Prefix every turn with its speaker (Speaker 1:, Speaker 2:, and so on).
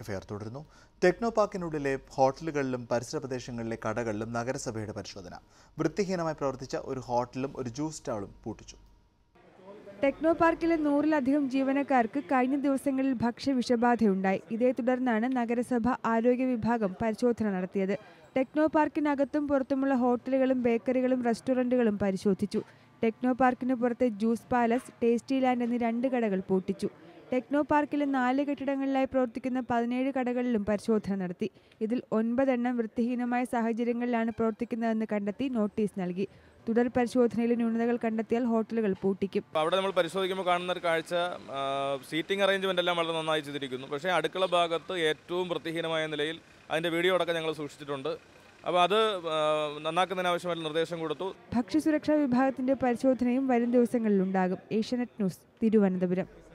Speaker 1: FIR തുടരുന്നു. Techno പാർക്കിനുള്ളിലെ ഹോട്ടലുകളിലും പരിസര പ്രദേശങ്ങളിലെ കടകളിലും നഗരസഭയുടെ പരിശോധന. വൃത്തിഹീനമായി പ്രവർത്തിച്ച ഒരു ഹോട്ടലും ഒരു ജ്യൂസ് സ്റ്റാളും പൂട്ടിച്ചു.
Speaker 2: ടെക്നോ പാർക്കിലെ 100-ലധികം ജീവനക്കാർക്ക് കഴിഞ്ഞ ദിവസങ്ങളിൽ ഭക്ഷ്യവിഷബാധയുണ്ടായി. ഇതേ തുടർന്നാണ് നഗരസഭ ആരോഗ്യ വിഭാഗം പരിശോധന നടത്തിയത്. ടെക്നോ പാർക്കിനകത്തും പുറത്തുമുള്ള ഹോട്ടലുകളും ബേക്കറികളും റെസ്റ്റോറന്റുകളും പരിശോധിച്ചു. ടെക്നോ പാർക്കിന് പുറത്തെ ജ്യൂസ് പാലസ്, ടേസ്റ്റി ലാൻഡ് എന്നീ 2 കടകൾ പൂട്ടിച്ചു. ടെക്നോ പാർക്കിലെ 4 കെട്ടിടങ്ങളിലായി പ്രവർത്തിക്കുന്ന 17 കടകളിലും പരിശോധന നടത്തി. ഇതിൽ 9 എണ്ണം വൃത്തിഹീനമായ സാഹചര്യങ്ങളിലാണ് പ്രവർത്തിക്കുന്നതെന്ന് കണ്ടെത്തി നോട്ടീസ് നൽകി. തുടർ പരിശോധനയിൽ ന്യൂനതകൾ കണ്ടെത്തിയാൽ ഹോട്ടലുകൾ പൂട്ടിക്കും.
Speaker 3: അവിടെ നമ്മൾ പരിശോധിക്കുമ്പോൾ കാണുന്ന ഒരു കാഴ്ച, സീറ്റിംഗ് അറേഞ്ച്മെന്റ് എല്ലാം വളരെ നന്നായി ചെയ്തിരിക്കുന്നു. പക്ഷേ അടുക്കള ഭാഗത്ത് ഏറ്റവും വൃത്തിഹീനമായ നിലയിൽ അതിൻ്റെ വീഡിയോ അടക്കം ഞങ്ങൾ സൂക്ഷിച്ചിട്ടുണ്ട്. അപ്പോൾ അത് നന്നാക്കുന്നതിനാവശ്യമായ നിർദ്ദേശം കൊടുത്തു.
Speaker 2: ഭക്ഷ്യസുരക്ഷാ വിഭാഗത്തിന്റെ പരിശോധനയും വരും ദിവസങ്ങളിലുണ്ടാകും. ഏഷ്യാനെറ്റ് ന്യൂസ്, തിരുവനന്തപുരം.